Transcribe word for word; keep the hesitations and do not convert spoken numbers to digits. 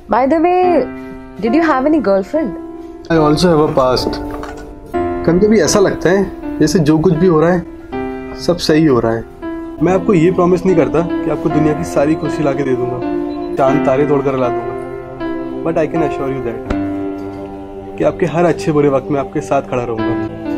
By the way, did you have any girlfriend? I also have a past. कभी कभी ऐसा लगता है जैसे जो कुछ भी हो रहा है सब सही हो रहा है। मैं आपको ये प्रॉमिस नहीं करता कि आपको दुनिया की सारी खुशी ला के दे दूंगा, चांद तारे तोड़कर ला दूंगा, but I can assure you that कि आपके हर अच्छे बुरे वक्त में आपके साथ खड़ा रहूंगा।